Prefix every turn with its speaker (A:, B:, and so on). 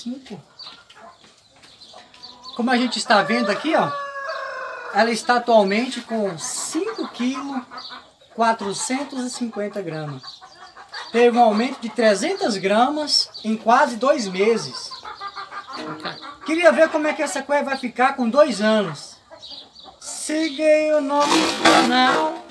A: 5. Como a gente está vendo aqui, ó, ela está atualmente com 5 kg 450 gramas. Teve um aumento de 300 gramas em quase 2 meses. Queria ver como é que essa cueca vai ficar com 2 anos. Siga aí o nosso canal.